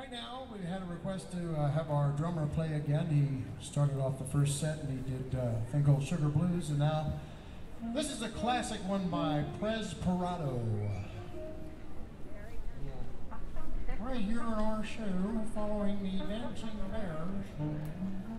Right now, we had a request to have our drummer play again. He started off the first set and he did a thing called Sugar Blues, and now this is a classic one by Prez Parado. Right here in our show, following the Dancing Bears.